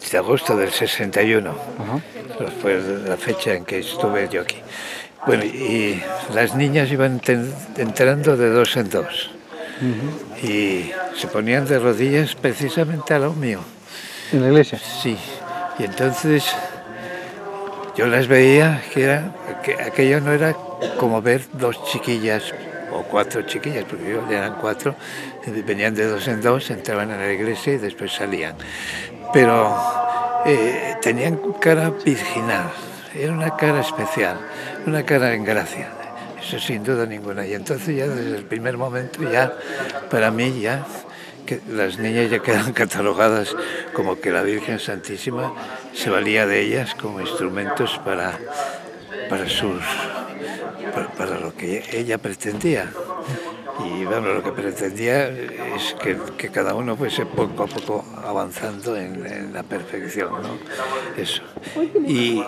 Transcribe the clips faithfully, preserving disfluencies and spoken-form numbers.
de agosto del sesenta y uno. Ajá. Fue la fecha en que estuve yo aquí. Bueno, y las niñas iban entrando de dos en dos. Uh-huh. Y se ponían de rodillas precisamente al lado mío. ¿En la iglesia? Sí. Y entonces yo las veía que, era, que aquello no era como ver dos chiquillas o cuatro chiquillas, porque yo eran cuatro, venían de dos en dos, entraban en la iglesia y después salían. Pero eh, tenían cara virginal, era una cara especial, una cara en gracia, eso sin duda ninguna. Y entonces ya desde el primer momento ya, para mí ya, que las niñas ya quedan catalogadas como que la Virgen Santísima se valía de ellas como instrumentos para, para sus... Para, para lo que ella pretendía. Y bueno, lo que pretendía es que, que cada uno fuese poco a poco avanzando en, en la perfección, ¿no? Eso. Y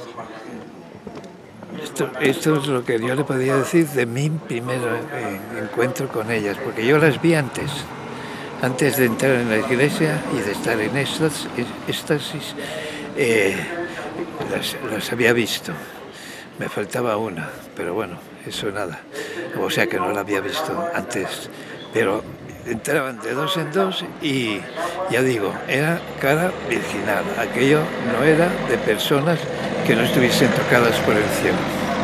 esto, esto es lo que yo le podía decir de mi primer eh, encuentro con ellas, porque yo las vi antes, antes de entrar en la iglesia y de estar en éxtasis, eh, las, las había visto. Me faltaba una, pero bueno, eso nada. O sea que no la había visto antes. Pero entraban de dos en dos y, ya digo, era cara virginal. Aquello no era de personas que no estuviesen tocadas por el cielo.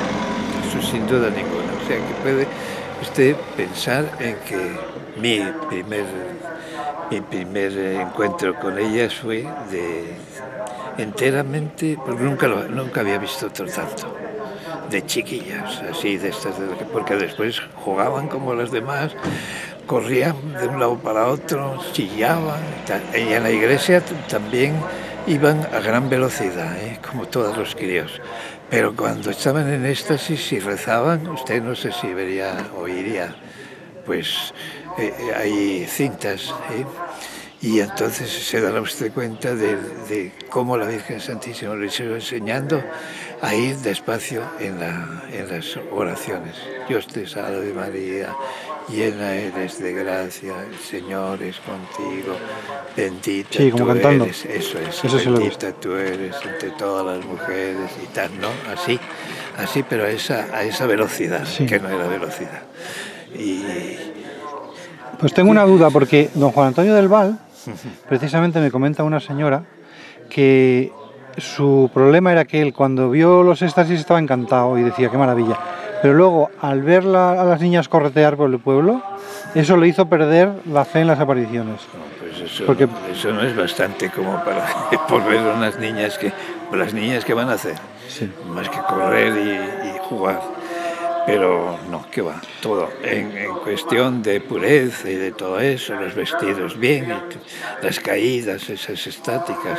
Eso sin duda ninguna. O sea que puede usted pensar en que mi primer, mi primer encuentro con ellas fue de enteramente, porque nunca, lo, nunca había visto otro tanto. De chiquillas, así de estas, porque después jugaban como las demás, corrían de un lado para otro, chillaban, y en la iglesia también iban a gran velocidad, ¿eh? Como todos los críos. Pero cuando estaban en éxtasis y rezaban, usted no sé si vería o oiría, pues eh, hay cintas, ¿eh? Y entonces se dará usted cuenta de, de cómo la Virgen Santísima le iba enseñando a ir despacio en, la, en las oraciones. Dios te salve María, llena eres de gracia, el Señor es contigo, bendita sí, como tú cantando. eres, eso es, eso bendita tú eres entre todas las mujeres y tal, ¿no? Así, así, pero a esa, a esa velocidad, sí. Que no era velocidad. Y... Pues tengo una duda, porque don Juan Antonio del Val, precisamente me comenta una señora que su problema era que él cuando vio los éxtasis estaba encantado y decía qué maravilla, pero luego al ver la, a las niñas corretear por el pueblo, eso le hizo perder la fe en las apariciones. No, pues eso, Porque... no, eso no es bastante como para por ver a unas niñas que, las niñas que van a hacer, sí. Más que correr y, y jugar. Pero no, ¿qué va? Todo. En, en cuestión de pureza y de todo eso, los vestidos bien, y las caídas, esas estáticas.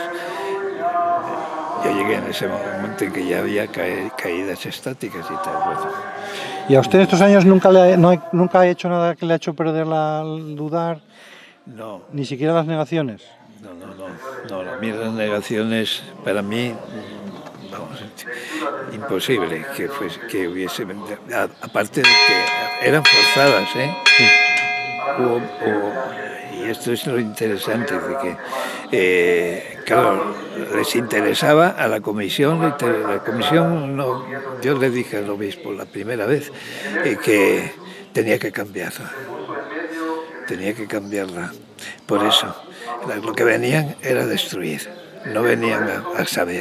Yo llegué en ese momento en que ya había ca caídas estáticas y tal. Bueno. ¿Y a usted estos años nunca, le, no, nunca ha hecho nada que le ha hecho perder la dudar? No. ¿Ni siquiera las negaciones? No, no, no. no a mí las negaciones, para mí... Vamos, imposible que, fuese, que hubiese, aparte de que eran forzadas, ¿eh? Sí. O, o, y esto es lo interesante, de que, eh, claro, les interesaba a la comisión, la comisión, no, yo le dije al obispo la primera vez eh, que tenía que cambiarla, tenía que cambiarla, por eso, lo que venían era destruir, no venían a, a saber.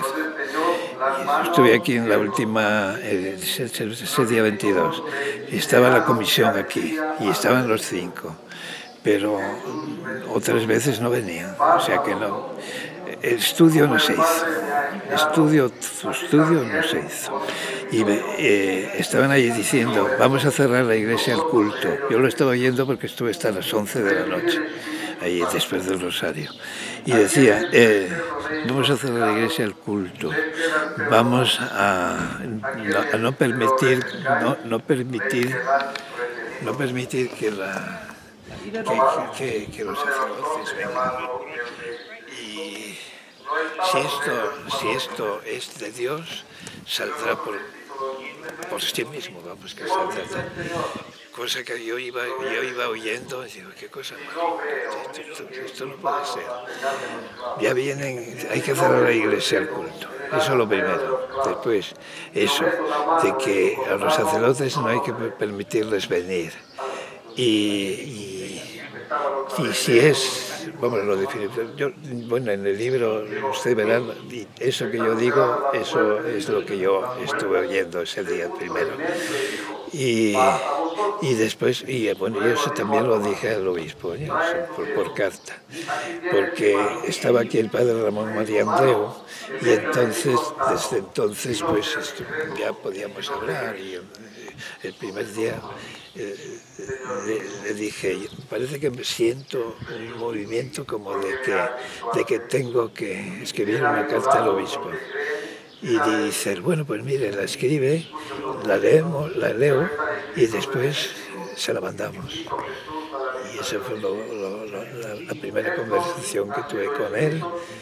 Estuve aquí en la última, eh, ese, ese día veintidós, y estaba la comisión aquí, y estaban los cinco, pero otras veces no venían, o sea que no, el estudio no se hizo, estudio, estudio no se hizo, y eh, estaban allí diciendo, vamos a cerrar la iglesia al culto, yo lo estaba oyendo porque estuve hasta las once de la noche, ahí después del rosario, y decía, eh, vamos a hacer la iglesia al culto, vamos a no, a no permitir, no, no permitir, no permitir que la que, que, que los sacerdotes vengan. Y si esto, si esto es de Dios, saldrá por, por sí mismo, vamos que saldrá. cosa que yo iba, yo iba oyendo, y digo, qué cosa más, esto, esto, esto no puede ser. Ya vienen, hay que hacer a la iglesia el culto, eso es lo primero. Después, eso, de que a los sacerdotes no hay que permitirles venir. Y, y, y si es, vamos, lo definitivo, yo, bueno, en el libro usted verá, eso que yo digo, eso es lo que yo estuve oyendo ese día primero. Y, y después, y bueno, yo eso también lo dije al obispo, ¿eh? por, por carta, porque estaba aquí el padre Ramón María Andreu, y entonces, desde entonces, pues esto, ya podíamos hablar, y el, el primer día eh, le, le dije, parece que me siento un movimiento como de que, de que tengo que escribir una carta al obispo. Y dice, bueno, pues mire, la escribe, la leemos, la leo y después se la mandamos. Y esa fue lo, lo, lo, la, la primera conversación que tuve con él.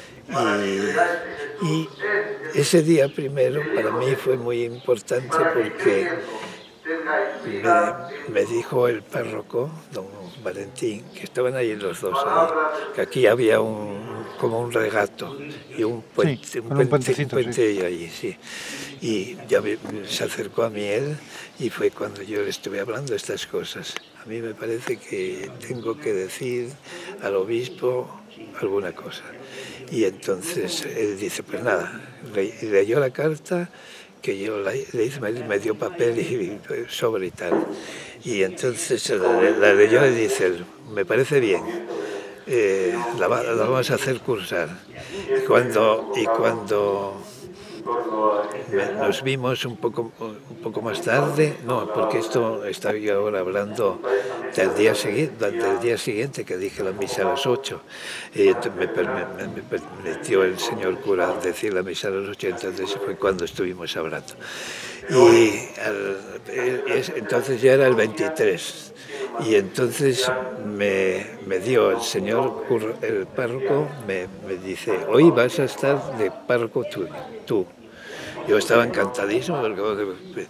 Y, y ese día primero para mí fue muy importante porque me, me dijo el párroco, don Valentín, que estaban ahí los dos, ahí, que aquí había un, como un regato y un puente, sí, un, un puente, puentecito, un puente sí. allí, sí. Y ya me, se acercó a mí él y fue cuando yo le estuve hablando de estas cosas. A mí me parece que tengo que decir al obispo alguna cosa. Y entonces él dice, pues nada, le, leyó la carta que yo le hice, me dio papel y sobre y tal. Y entonces la, la leyó y dice, me parece bien, eh, la, la vamos a hacer cursar. Y cuando, y cuando nos vimos un poco, un poco más tarde, no, porque esto estaba yo ahora hablando del día siguiente, del día siguiente que dije la misa a las ocho. Y me, me, me permitió el señor cura decir la misa a las ocho, entonces fue cuando estuvimos hablando. Y al, entonces ya era el veintitrés. Y entonces me, me dio el señor, el párroco, me, me dice, hoy vas a estar de párroco tú. tú. Yo estaba encantadísimo porque,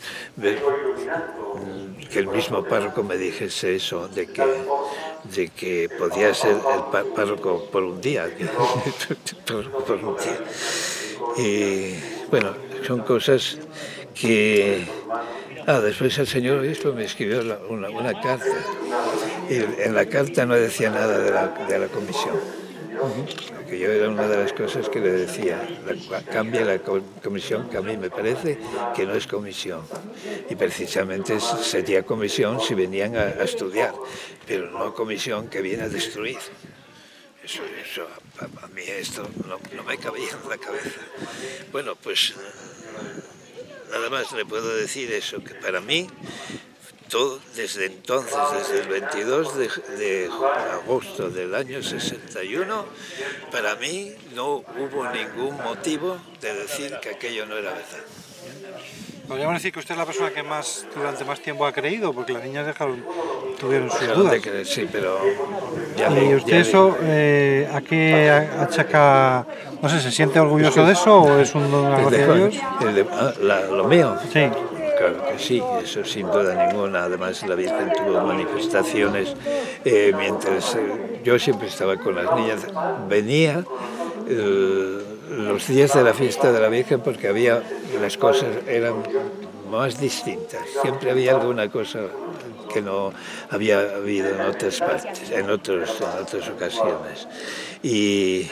que el mismo párroco me dijese eso, de que, de que podía ser el párroco por un día. por un día. Y bueno, son cosas que... Ah, después el señor obispo me escribió una, una carta. Y en la carta no decía nada de la, de la comisión. Porque yo era una de las cosas que le decía, la, cambia la comisión, que a mí me parece que no es comisión. Y precisamente sería comisión si venían a, a estudiar, pero no comisión que viene a destruir. Eso, eso a, a mí esto no, no me cabía en la cabeza. Bueno, pues nada más le puedo decir eso, que para mí, todo, desde entonces, desde el veintidós de, de agosto del año sesenta y uno, para mí no hubo ningún motivo de decir que aquello no era verdad. Podríamos decir que usted es la persona que más durante más tiempo ha creído, porque las niñas dejaron, tuvieron sus Dejaron dudas. de creer, sí, pero ya ¿Y le, usted ya eso eh, a qué achaca? No sé, ¿se siente orgulloso de eso o es un don le, gracia de Dios? el de, ah, la, lo mío. Sí. Claro que sí, eso sin duda ninguna. Además, la Virgen tuvo manifestaciones eh, mientras eh, yo siempre estaba con las niñas. Venía eh, los días de la fiesta de la Virgen porque había las cosas eran más distintas. Siempre había alguna cosa que no había habido en otras partes, en, otros, en otras ocasiones. Y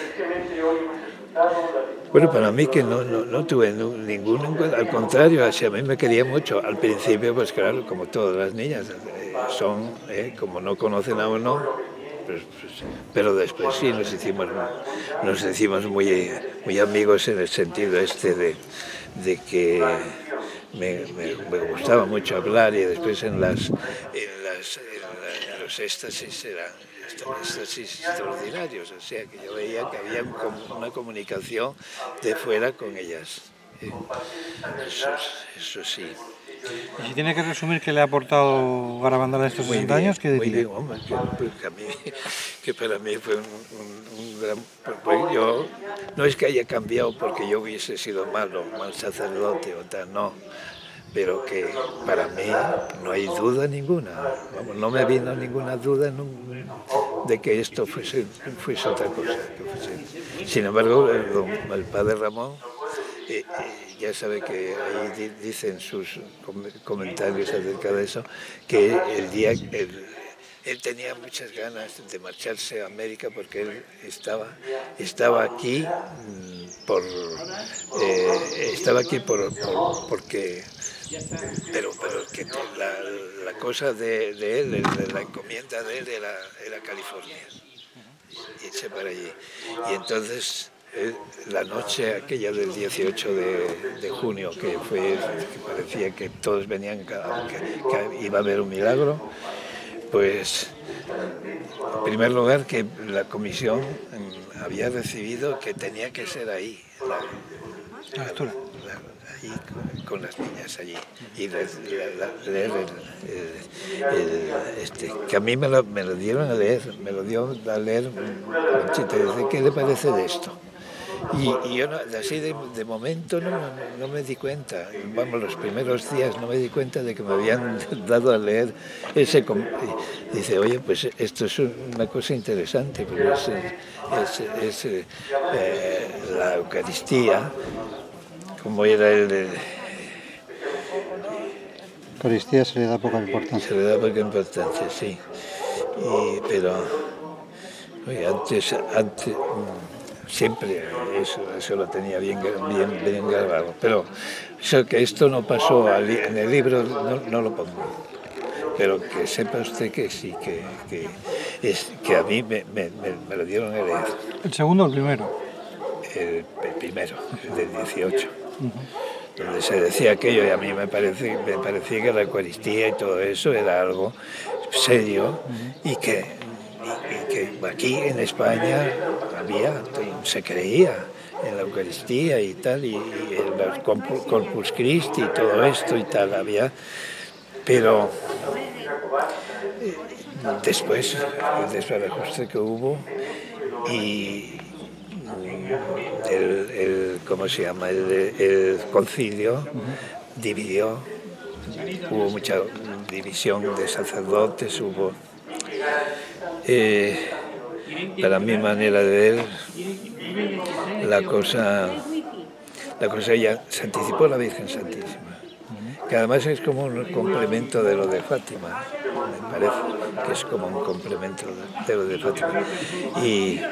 bueno, para mí que no, no, no tuve ningún encuentro, al contrario, hacia mí me quería mucho. Al principio, pues claro, como todas las niñas, eh, son, eh, como no conocen a uno, pues, pues, pero después sí nos hicimos, nos hicimos muy, muy amigos en el sentido este de, de que me, me, me gustaba mucho hablar y después en, las, en, las, en, la, en los éxtasis eran éxtasis extraordinarios, o sea que yo veía que había un, una comunicación de fuera con ellas. Eso, eso sí. Y si tiene que resumir qué le ha aportado Garabandal a estos muy sesenta bien, años, ¿qué diría? Muy bien, hombre, que, que, a mí, que para mí fue un, un, un gran... Pues yo, no es que haya cambiado porque yo hubiese sido malo, mal sacerdote o tal, no. pero que para mí no hay duda ninguna, vamos, no me vino ninguna duda no, de que esto fuese, fuese otra cosa. Que fuese. Sin embargo, el, el padre Ramón, eh, eh, ya sabe que ahí di, dicen sus com comentarios acerca de eso, que el día... El, Él tenía muchas ganas de marcharse a América porque él estaba, estaba aquí por eh, estaba aquí por, por porque pero, pero que la, la cosa de, de él, de la encomienda de él era, era California, irse para allí. Y entonces eh, la noche aquella del dieciocho de, de junio, que fue que parecía que todos venían, que, que iba a haber un milagro, pues, en primer lugar, que la comisión había recibido que tenía que ser ahí, la, la lectura, ahí con, con las niñas allí, y leer el, el, el, este, que a mí me lo, me lo dieron a leer, me lo dio a leer Conchita, dice, ¿qué le parece de esto? Y, y yo no, así de, de momento no, no me di cuenta, vamos, los primeros días no me di cuenta de que me habían dado a leer ese... Dice, oye, pues esto es una cosa interesante, pero es, es, es eh, la Eucaristía, como era el... el Eucaristía se le da poca importancia. Se le da poca importancia, sí. Y, pero, oye, antes... antes siempre eso, eso lo tenía bien, bien, bien grabado, pero eso, que esto no pasó en el libro, no, no lo pongo, pero que sepa usted que sí, que, que, es, que a mí me, me, me lo dieron a leer. ¿El segundo o el primero? El, el primero, el del dieciocho, uh-huh. Donde se decía aquello, y a mí me, parece, me parecía que la Eucaristía y todo eso era algo serio, uh-huh. y que Y que aquí en España había, se creía en la Eucaristía y tal, y, y el Corpus Christi y todo esto y tal, había, pero después, el desbarajuste que hubo y el, el ¿cómo se llama? El, el concilio dividió, hubo mucha división de sacerdotes, hubo... Eh, para mi manera de ver, la cosa, la cosa ya se anticipó la Virgen Santísima, que además es como un complemento de lo de Fátima, me parece que es como un complemento de lo de Fátima. Y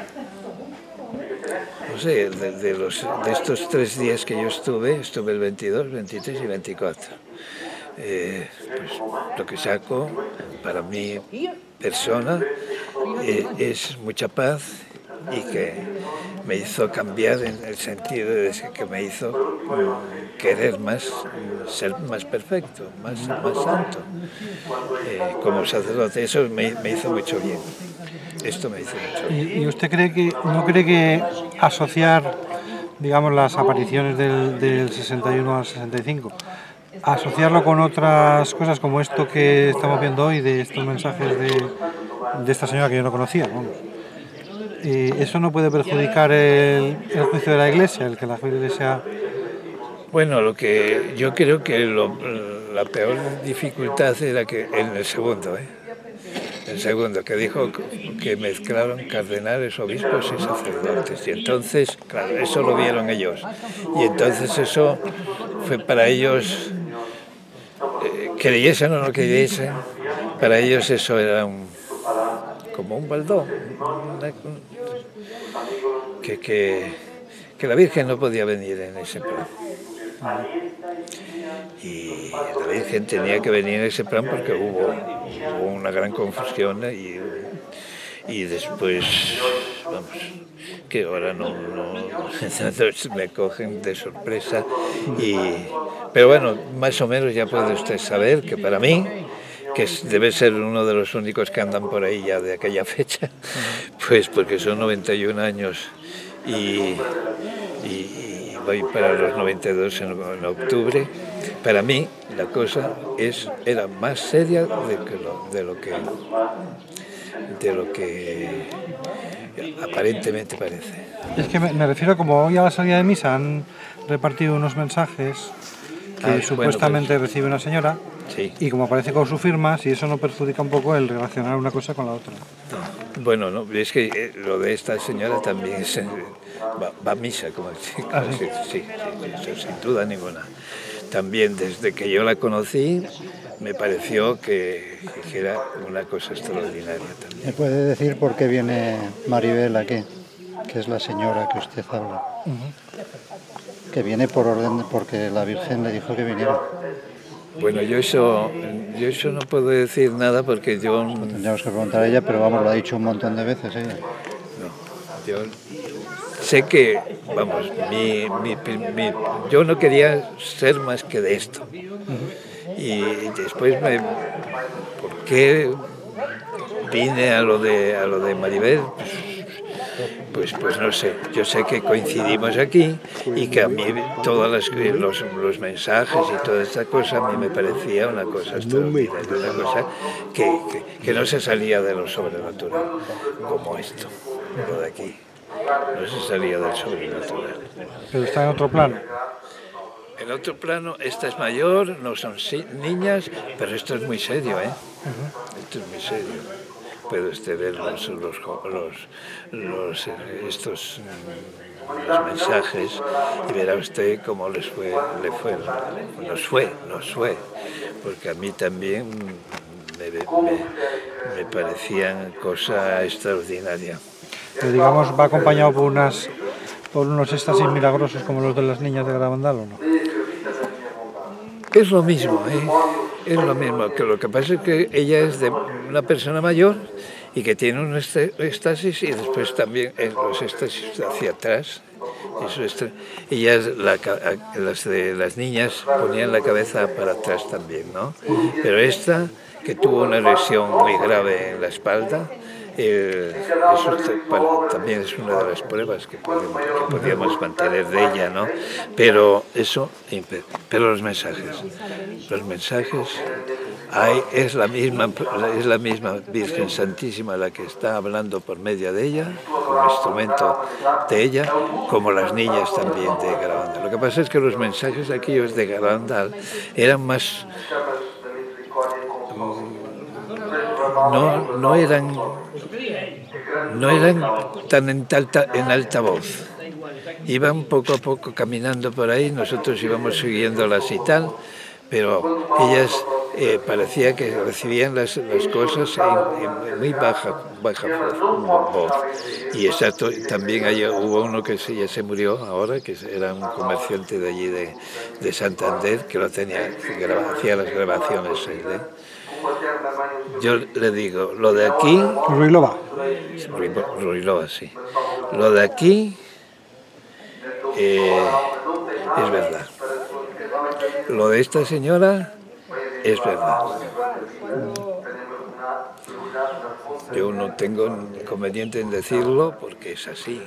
no sé, de, de, los, de estos tres días que yo estuve, estuve el veintidós, veintitrés y veinticuatro. Eh, pues lo que saco para mi persona eh, es mucha paz y que me hizo cambiar en el sentido de que me hizo um, querer más, ser más perfecto, más, más santo eh, como sacerdote. Eso me, me hizo mucho bien. Esto me hizo mucho bien. ¿Y usted cree que no cree que asociar, digamos, las apariciones del, del sesenta y uno al sesenta y cinco, asociarlo con otras cosas como esto que estamos viendo hoy, de estos mensajes de, de esta señora que yo no conocía, vamos, eh, eso no puede perjudicar el, el juicio de la Iglesia, el que la Iglesia... Bueno, lo que yo creo que lo, la peor dificultad era que en el segundo, ¿eh? El segundo, que dijo que mezclaron cardenales, obispos y sacerdotes. Y entonces, claro, eso lo vieron ellos. Y entonces eso fue para ellos, eh, creyesen o no creyesen, para ellos eso era un, como un baldón. Una, que, que, que la Virgen no podía venir en ese plan. Y la Virgen tenía que venir en ese plan porque hubo, hubo una gran confusión y, y después, vamos, que ahora no, no, no me cogen de sorpresa. Y, pero bueno, más o menos ya puede usted saber que para mí, que debe ser uno de los únicos que andan por ahí ya de aquella fecha, pues porque son noventa y un años y, y, y voy para los noventa y dos en, en octubre. Para mí la cosa es, era más seria de, que lo, de, lo que, de lo que aparentemente parece. Es que me, me refiero, como hoy a la salida de misa han repartido unos mensajes que ah, supuestamente bueno, pues, recibe una señora, sí. Y como aparece con su firma, si eso no perjudica un poco el relacionar una cosa con la otra. No. Bueno, no, es que eh, lo de esta señora también es, eh, va, va a misa, como, como ¿Ah, sí? sí, sí, sí, eso, sin duda ninguna. También desde que yo la conocí me pareció que, que era una cosa extraordinaria también. ¿Me puede decir por qué viene Maribel aquí? Que es la señora que usted habla. Uh-huh. Que viene por orden, porque la Virgen le dijo que viniera. Bueno, yo eso, yo eso no puedo decir nada porque yo... Lo tendríamos que preguntar a ella, pero vamos, lo ha dicho un montón de veces ella. No, yo sé que, vamos, mi, mi, mi, yo no quería ser más que de esto. Uh-huh. Y después me... ¿Por qué vine a lo de, a lo de Maribel? Pues, pues no sé, yo sé que coincidimos aquí y que a mí todos los, los, los mensajes y toda esta cosa a mí me parecía una cosa extraordinaria, una cosa que, que, que no se salía de lo sobrenatural, como esto, lo de aquí, no se salía del sobrenatural. Pero está en otro plano. En otro plano, esta es mayor, no son niñas, pero esto es muy serio, ¿eh? Uh-huh. Esto es muy serio. Puede usted ver los, los, los, los, estos los mensajes y verá usted cómo les fue, le fue, nos fue, nos fue, porque a mí también me, me, me parecían cosa extraordinaria. Pero digamos, ¿va acompañado por unas por unos éxtasis milagrosos como los de las niñas de Garabandal o no? Es lo mismo, ¿eh? Es lo mismo, que lo que pasa es que ella es de una persona mayor y que tiene un éxtasis y después también los éxtasis hacia atrás. Eso es, ellas, la, las, de, las niñas ponían la cabeza para atrás también, ¿no? Pero esta, que tuvo una lesión muy grave en la espalda, Eh, eso también es una de las pruebas que podemos, que podíamos mantener de ella, ¿no? Pero eso, pero los mensajes, los mensajes, hay, es la misma, es la misma Virgen Santísima la que está hablando por medio de ella, como instrumento de ella, como las niñas también de Garabandal. Lo que pasa es que los mensajes aquellos de Garabandal eran más no, no eran no eran tan en alta, en alta voz. Iban poco a poco caminando por ahí, nosotros íbamos siguiéndolas y tal, pero ellas eh, parecía que recibían las, las cosas en, en muy baja, baja voz. Y exacto, también hay, hubo uno que se, ya se murió ahora, que era un comerciante de allí de, de Santander, que lo tenía, que graba, hacía las grabaciones. ¿eh? Yo le digo, lo de aquí... Ruilova. Ruilova, sí. Lo de aquí eh, es verdad. Lo de esta señora es verdad. Yo no tengo inconveniente en decirlo porque es así.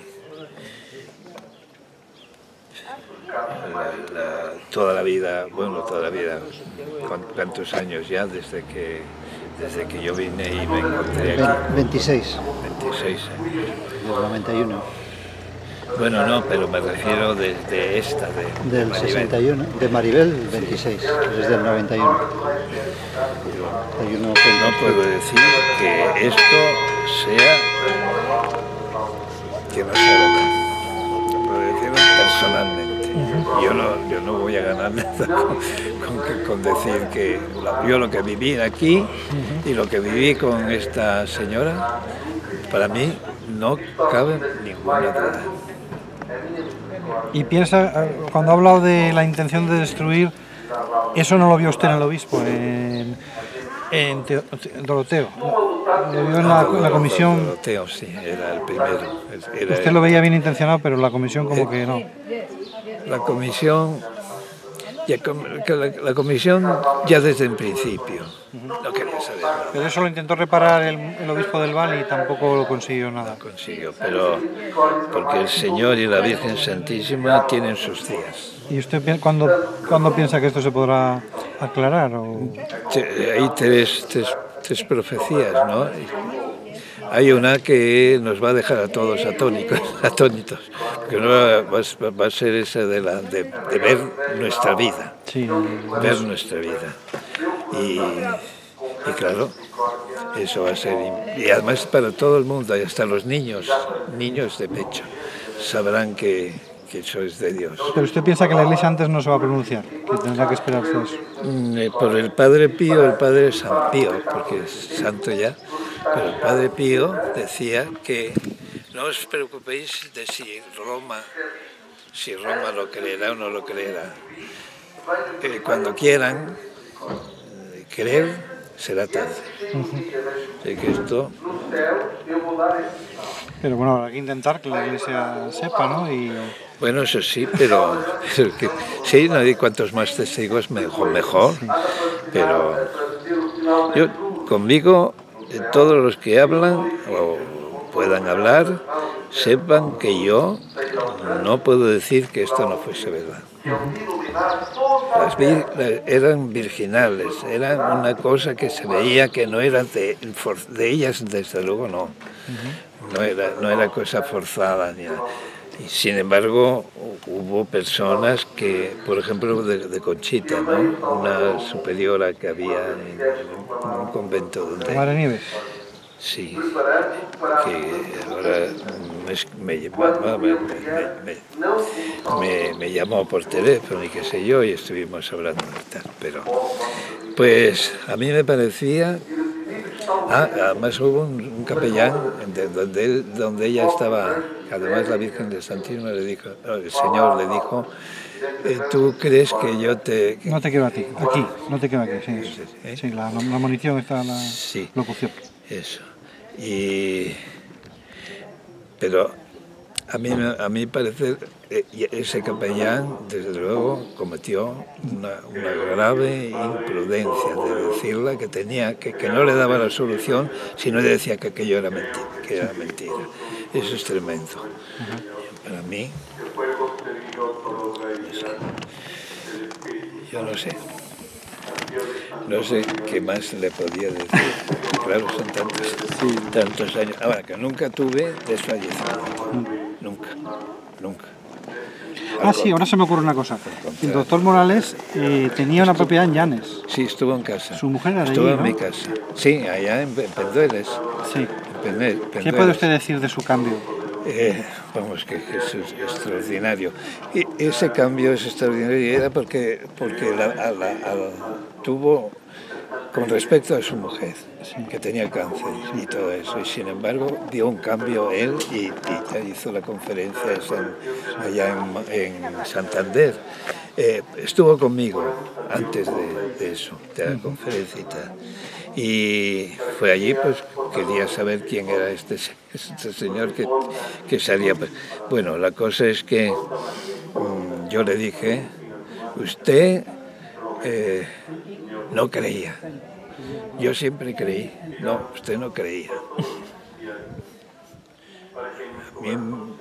La, la, toda la vida, bueno, toda la vida, ¿cuántos años ya desde que, desde que yo vine y me encontré aquí? veintiséis. veintiséis años. Del noventa y uno. Bueno, no, pero me refiero desde esta, de, del de sesenta y uno, de Maribel, veintiséis, sí. Desde el noventa y uno. Yo no puedo decir que esto sea, que no sea verdad. Lo puedo decir personalmente. Yo no, yo no voy a ganar nada con, con, con decir que yo lo que viví aquí y lo que viví con esta señora, para mí no cabe ninguna duda. Y piensa, cuando ha hablado de la intención de destruir, eso no lo vio usted en el obispo, en, en Teo, Doroteo. Lo vio en la, en la comisión. Doroteo, sí, era el primero. Era usted lo veía bien intencionado, pero la comisión como que no. La comisión, ya, la, la comisión ya desde el principio no quería saber nada. Pero eso lo intentó reparar el, el obispo del Val y tampoco lo consiguió nada. No consiguió, pero porque el Señor y la Virgen Santísima tienen sus días. ¿Y usted cuándo, cuándo piensa que esto se podrá aclarar? O... Hay tres, tres, tres profecías, ¿no? hay una que nos va a dejar a todos atónicos, atónitos, que no va, va a ser esa de, la, de, de ver nuestra vida, Sí, ver nuestra vida. Y, y claro, eso va a ser, y además para todo el mundo, y hasta los niños, niños de pecho, sabrán que, que eso es de Dios. Pero usted piensa que la Iglesia antes no se va a pronunciar, que tendrá que esperarse eso. Mm, Por el Padre Pío, el Padre San Pío, porque es santo ya, pero el Padre Pío decía que no os preocupéis de si Roma, si Roma lo creerá o no lo creerá. Eh, cuando quieran eh, creer, será tarde. Uh-huh. Así que esto... Pero bueno, habrá que intentar que la Iglesia sepa, ¿no? Y... Bueno, eso sí, pero, pero que, sí, no hay cuantos más testigos mejor, mejor. Sí. Pero yo, conmigo, todos los que hablan o puedan hablar, sepan que yo no puedo decir que esto no fuese verdad. Las vir, eran virginales, eran una cosa que se veía que no era de, de ellas, desde luego no. No era, no era cosa forzada ni nada. Y sin embargo, hubo personas que, por ejemplo, de, de Conchita, ¿no? Una superiora que había en, en un convento donde... ¿Madre Nieves? Sí, que ahora me, me, me, me, me, me llamó por teléfono y qué sé yo, y estuvimos hablando y tal, pero pues a mí me parecía... Ah, además hubo un, un capellán de, donde, él, donde ella estaba, además la Virgen de Santísimo le dijo, el Señor le dijo, eh, ¿tú crees que yo te...? No te quedo aquí, aquí, no te quedo aquí, sí, eso. ¿Eh? Sí, la, la munición está, la sí, locución. Eso, y... pero a mí, a mí parece, ese capellán, desde luego, cometió una, una grave imprudencia de decirle que tenía, que, que no le daba la solución, sino le decía que aquello era mentira, que era mentira. Eso es tremendo. Uh-huh. Para mí, yo no sé. No sé qué más le podía decir. Claro, son tantos, sí. tantos años. Ahora, que nunca tuve desfallecimiento. Mm. Nunca, nunca. Ah, Al sí, ahora se me ocurre una cosa. El doctor Morales eh, tenía una propiedad en Llanes. Sí, estuvo en casa. Su mujer era de Estuvo allí, en ¿no? mi casa. Sí, allá en Pendueles. Sí. En Pendueles. ¿Qué puede usted decir de su cambio? Eh, vamos, que, que es extraordinario. Y ese cambio es extraordinario y era porque, porque la, a la, a la, tuvo con respecto a su mujer, sí. que tenía cáncer y todo eso, y sin embargo dio un cambio él y, y hizo la conferencia en, allá en, en Santander. Eh, estuvo conmigo antes de, de eso, de la conferencia y tal. Y fue allí, pues quería saber quién era este, este señor que, que salía. Bueno, la cosa es que um, yo le dije, usted eh, no creía. Yo siempre creí. No, usted no creía. A mí,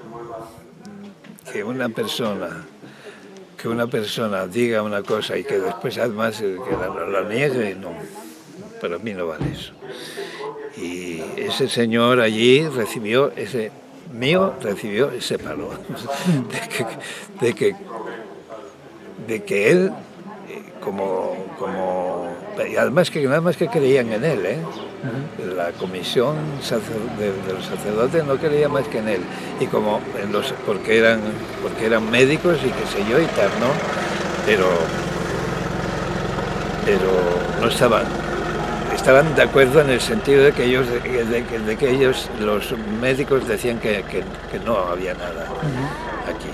que una persona... que una persona diga una cosa y que después además que la, la niegue, no, para mí no vale eso. Y ese señor allí recibió ese, mío recibió ese palo, de que, de que, de que él, como, como, y además que nada más que creían en él, ¿eh? La comisión de, de los sacerdotes no creía más que en él, y como en los, porque eran porque eran médicos y qué sé yo y tal, ¿no? Pero pero no estaban estaban de acuerdo en el sentido de que ellos de, de, de que ellos los médicos decían que, que, que no había nada aquí.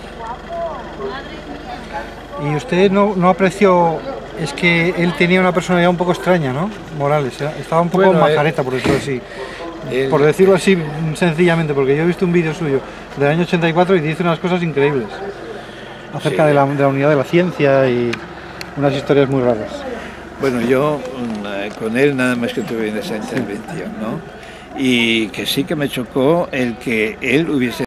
Y usted no, no apreció, es que él tenía una personalidad un poco extraña, ¿no? Morales, ¿eh? Estaba un poco bueno, majareta, por decirlo así. El... Por decirlo así sencillamente, porque yo he visto un vídeo suyo del año ochenta y cuatro y dice unas cosas increíbles acerca sí. de, la, de la unidad de la ciencia y unas historias muy raras. Bueno, yo con él nada más que tuve esa intervención, ¿no? Y que sí que me chocó el que él hubiese